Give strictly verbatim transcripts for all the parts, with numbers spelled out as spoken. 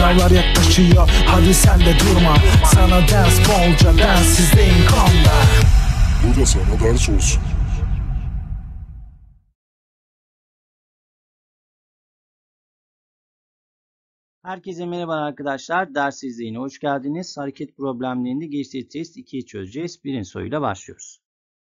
Sınavlar yaklaşıyor, hadi sen de durma. Sana ders bolca, densizdeyim comeback. Bu da sana ders olsun. Herkese merhaba arkadaşlar. Ders izleyine hoş geldiniz. Hareket problemlerinde geçtiği test ikiyi çözeceğiz. Birinci soruyla başlıyoruz.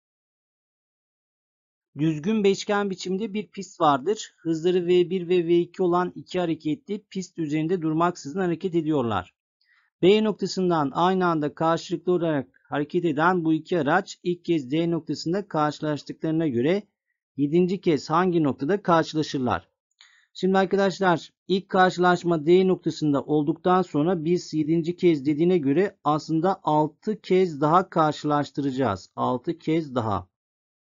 Düzgün beşgen biçimde bir pist vardır. Hızları V bir ve V iki olan iki hareketli pist üzerinde durmaksızın hareket ediyorlar. B noktasından aynı anda karşılıklı olarak hareket eden bu iki araç ilk kez D noktasında karşılaştıklarına göre yedinci kez hangi noktada karşılaşırlar? Şimdi arkadaşlar ilk karşılaşma D noktasında olduktan sonra biz yedinci kez dediğine göre aslında altı kez daha karşılaştıracağız. altı kez daha.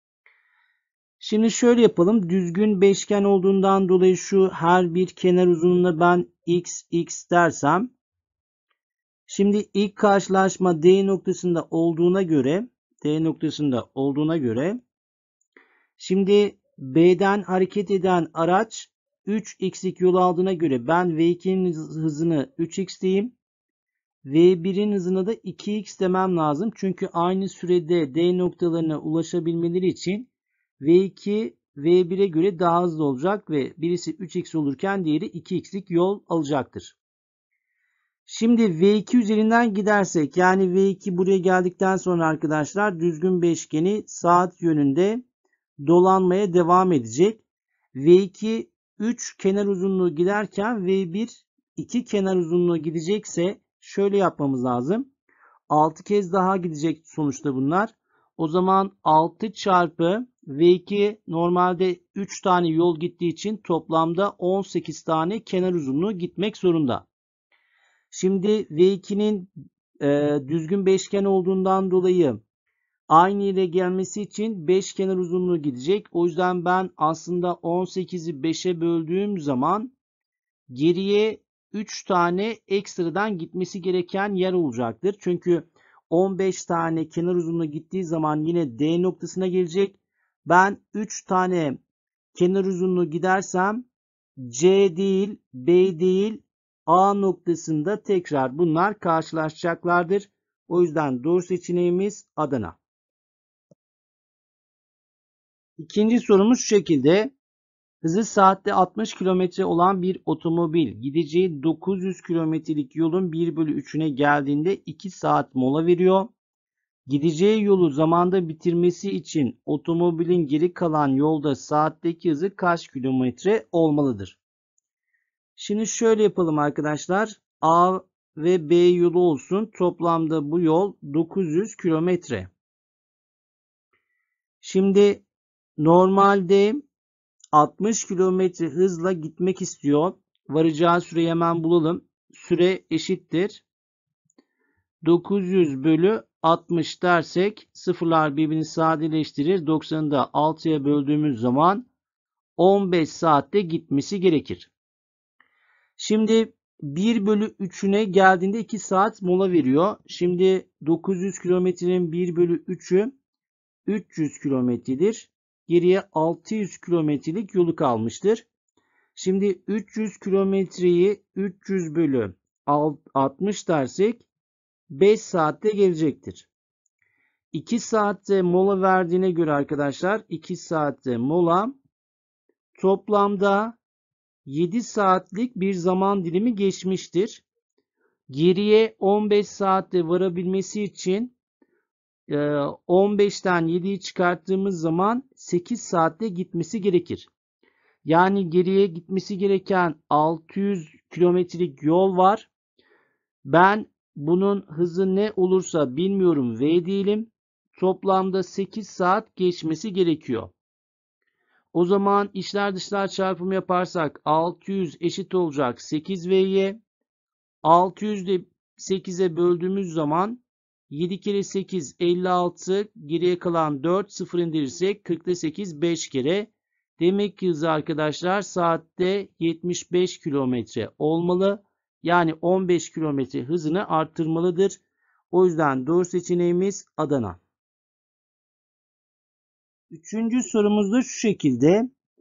Şimdi şöyle yapalım. Düzgün beşgen olduğundan dolayı şu her bir kenar uzunluğuna ben x x dersem. Şimdi ilk karşılaşma D noktasında olduğuna göre D noktasında olduğuna göre şimdi B'den hareket eden araç üç x'lik yol aldığına göre ben V ikinin hızını üç x diyeyim. V birin hızına da iki x demem lazım. Çünkü aynı sürede D noktalarına ulaşabilmeleri için V iki V bire göre daha hızlı olacak ve birisi üç x olurken diğeri iki x'lik yol alacaktır. Şimdi V iki üzerinden gidersek yani V iki buraya geldikten sonra arkadaşlar düzgün beşgeni saat yönünde dolanmaya devam edecek. V iki üç kenar uzunluğu giderken V bir iki kenar uzunluğu gidecekse şöyle yapmamız lazım. altı kez daha gidecek sonuçta bunlar. O zaman altı çarpı V iki normalde üç tane yol gittiği için toplamda on sekiz tane kenar uzunluğu gitmek zorunda. Şimdi V ikinin e, düzgün beşgen olduğundan dolayı aynı yere gelmesi için beş kenar uzunluğu gidecek. O yüzden ben aslında on sekizi beşe böldüğüm zaman geriye üç tane ekstradan gitmesi gereken yer olacaktır. Çünkü on beş tane kenar uzunluğu gittiği zaman yine D noktasına gelecek. Ben üç tane kenar uzunluğu gidersem C değil, B değil, A noktasında tekrar bunlar karşılaşacaklardır. O yüzden doğru seçeneğimiz Adana. İkinci sorumuz şu şekilde. Hızı saatte altmış kilometre olan bir otomobil gideceği dokuz yüz kilometrelik yolun bir bölü üçüne geldiğinde iki saat mola veriyor. Gideceği yolu zamanda bitirmesi için otomobilin geri kalan yolda saatteki hızı kaç kilometre olmalıdır? Şimdi şöyle yapalım arkadaşlar. A ve B yolu olsun. Toplamda bu yol dokuz yüz kilometre. Şimdi normalde altmış kilometre hızla gitmek istiyor. Varacağı süreyi hemen bulalım. Süre eşittir. dokuz yüz bölü altmış dersek sıfırlar birbirini sadeleştirir. doksanı da altıya böldüğümüz zaman on beş saatte gitmesi gerekir. Şimdi bir bölü üçüne geldiğinde iki saat mola veriyor. Şimdi dokuz yüz kilometrenin bir bölü üçü üç yüz kilometredir. Geriye altı yüz kilometrelik yolu kalmıştır. Şimdi üç yüz kilometreyi üç yüz bölü altmış dersek beş saatte gelecektir. iki saatte mola verdiğine göre arkadaşlar iki saatte mola toplamda yedi saatlik bir zaman dilimi geçmiştir. Geriye on beş saatte varabilmesi için on beşten yediyi çıkarttığımız zaman sekiz saatte gitmesi gerekir. Yani geriye gitmesi gereken altı yüz kilometrelik yol var. Ben bunun hızı ne olursa bilmiyorum V diyelim. Toplamda sekiz saat geçmesi gerekiyor. O zaman içler dışlar çarpımı yaparsak altı yüz eşit olacak sekiz V'ye. altı yüzü sekize böldüğümüz zaman yedi kere sekiz elli altı, geriye kalan dört, sıfır indirirsek kırkta sekiz beş kere. Demek ki hızı arkadaşlar saatte yetmiş beş kilometre olmalı. Yani on beş kilometre hızını arttırmalıdır. O yüzden doğru seçeneğimiz Adana. Üçüncü sorumuz da şu şekilde.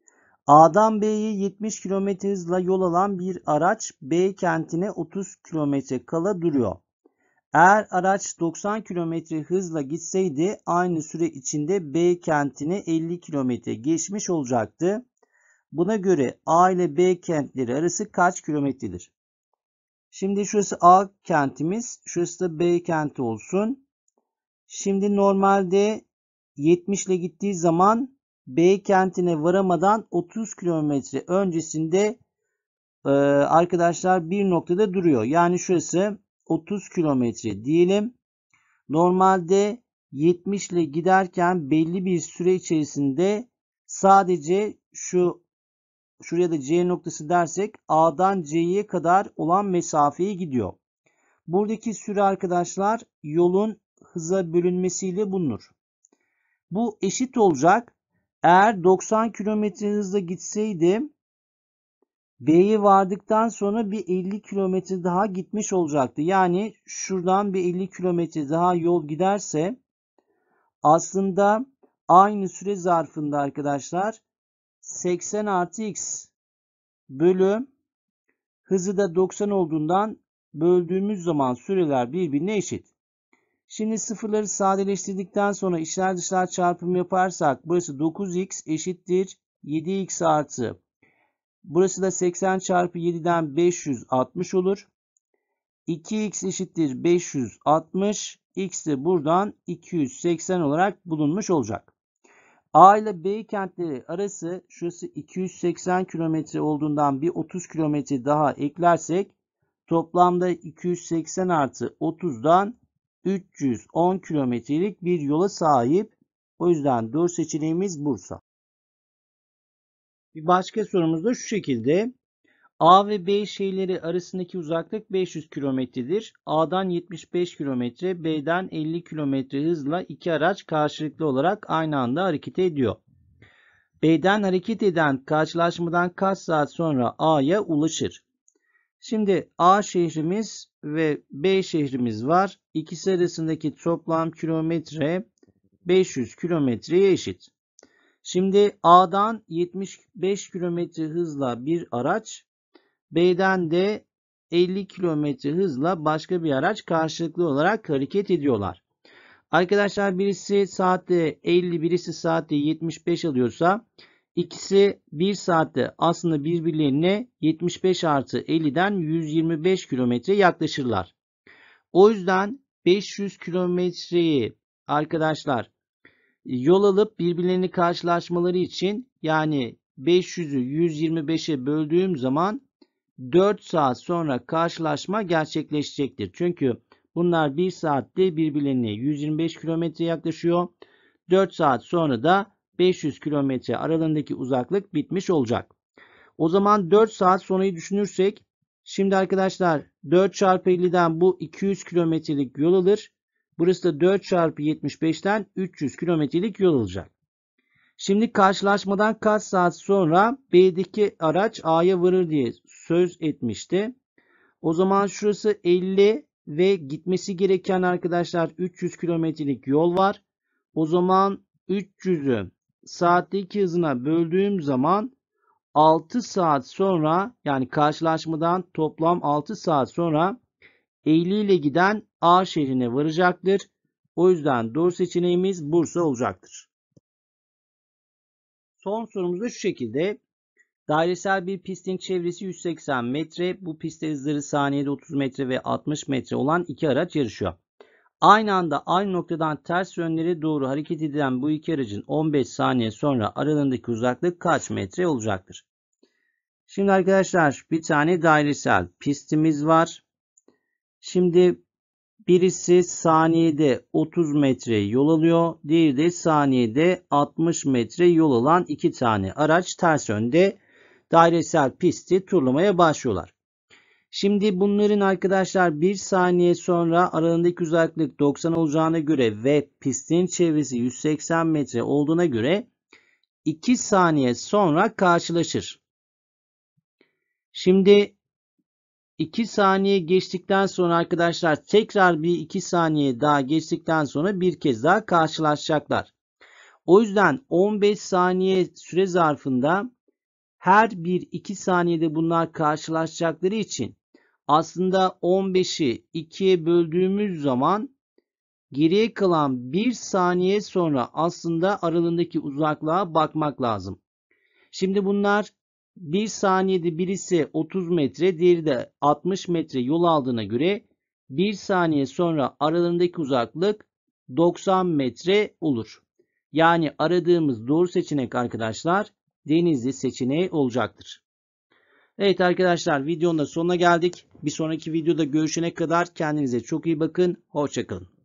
A'dan B'ye yetmiş kilometre hızla yol alan bir araç B kentine otuz kilometre kala duruyor. Eğer araç doksan kilometre hızla gitseydi aynı süre içinde B kentine elli kilometre geçmiş olacaktı. Buna göre A ile B kentleri arası kaç kilometredir? Şimdi şurası A kentimiz, şurası da B kenti olsun. Şimdi normalde yetmiş ile gittiği zaman B kentine varamadan otuz kilometre öncesinde e, arkadaşlar bir noktada duruyor. Yani şurası otuz kilometre diyelim. Normalde yetmiş ile giderken belli bir süre içerisinde sadece şu şuraya da C noktası dersek A'dan C'ye kadar olan mesafeyi gidiyor. Buradaki süre arkadaşlar yolun hıza bölünmesiyle bulunur. Bu eşit olacak. Eğer doksan kilometre hızla gitseydi B'ye vardıktan sonra bir elli kilometre daha gitmiş olacaktı. Yani şuradan bir elli kilometre daha yol giderse aslında aynı süre zarfında arkadaşlar seksen artı x bölü hızı da doksan olduğundan böldüğümüz zaman süreler birbirine eşit. Şimdi sıfırları sadeleştirdikten sonra içler dışlar çarpımı yaparsak burası dokuz x eşittir yedi x artı. Burası da seksen çarpı yediden beş yüz altmış olur. iki x eşittir beş yüz altmış. X de buradan iki yüz seksen olarak bulunmuş olacak. A ile B kentleri arası şurası iki yüz seksen kilometre olduğundan bir otuz kilometre daha eklersek toplamda iki yüz seksen artı otuzdan üç yüz on kilometrelik bir yola sahip. O yüzden doğru seçeneğimiz Bursa. Bir başka sorumuz da şu şekilde. A ve B şehirleri arasındaki uzaklık beş yüz kilometredir. A'dan yetmiş beş kilometre, B'den elli kilometre hızla iki araç karşılıklı olarak aynı anda hareket ediyor. B'den hareket eden karşılaşmadan kaç saat sonra A'ya ulaşır? Şimdi A şehrimiz ve B şehrimiz var. İkisi arasındaki toplam kilometre beş yüz kilometreye eşit. Şimdi A'dan yetmiş beş kilometre hızla bir araç, B'den de elli kilometre hızla başka bir araç karşılıklı olarak hareket ediyorlar. Arkadaşlar birisi saatte elli, birisi saatte yetmiş beş alıyorsa ikisi bir saatte aslında birbirlerine yetmiş beş artı elliden yüz yirmi beş kilometre yaklaşırlar. O yüzden beş yüz kilometreyi arkadaşlar yol alıp birbirlerini karşılaşmaları için yani beş yüzü yüz yirmi beşe böldüğüm zaman dört saat sonra karşılaşma gerçekleşecektir. Çünkü bunlar bir saatte birbirlerine yüz yirmi beş kilometre yaklaşıyor. dört saat sonra da beş yüz kilometre aralarındaki uzaklık bitmiş olacak. O zaman dört saat sonrayı düşünürsek şimdi arkadaşlar dört çarpı elliden bu iki yüz kilometrelik yol alır. Burası da dört çarpı yetmiş beşten üç yüz kilometrelik yol alacak. Şimdi karşılaşmadan kaç saat sonra B'deki araç A'ya varır diye söz etmişti. O zaman şurası elli ve gitmesi gereken arkadaşlar üç yüz kilometrelik yol var. O zaman üç yüzü saatte iki hızına böldüğüm zaman altı saat sonra yani karşılaşmadan toplam altı saat sonra elli ile giden A şehrine varacaktır. O yüzden doğru seçeneğimiz Bursa olacaktır. Son sorumuz da şu şekilde. Dairesel bir pistin çevresi yüz seksen metre. Bu pistte hızları saniyede otuz metre ve altmış metre olan iki araç yarışıyor. Aynı anda aynı noktadan ters yönlere doğru hareket edilen bu iki aracın on beş saniye sonra aralarındaki uzaklık kaç metre olacaktır? Şimdi arkadaşlar bir tane dairesel pistimiz var. Şimdi birisi saniyede otuz metre yol alıyor. Diğeri de saniyede altmış metre yol alan iki tane araç ters yönde dairesel pisti turlamaya başlıyorlar. Şimdi bunların arkadaşlar bir saniye sonra aralarındaki uzaklık doksan olacağına göre ve pistin çevresi yüz seksen metre olduğuna göre iki saniye sonra karşılaşır. Şimdi iki saniye geçtikten sonra arkadaşlar tekrar bir iki saniye daha geçtikten sonra bir kez daha karşılaşacaklar. O yüzden on beş saniye süre zarfında her bir iki saniyede bunlar karşılaşacakları için aslında on beşi ikiye böldüğümüz zaman geriye kalan bir saniye sonra aslında aralarındaki uzaklığa bakmak lazım. Şimdi bunlar bir saniyede birisi otuz metre, diğeri de altmış metre yol aldığına göre bir saniye sonra aralarındaki uzaklık doksan metre olur. Yani aradığımız doğru seçenek arkadaşlar Denizli seçeneği olacaktır. Evet arkadaşlar, videonun da sonuna geldik. Bir sonraki videoda görüşene kadar kendinize çok iyi bakın. Hoşça kalın.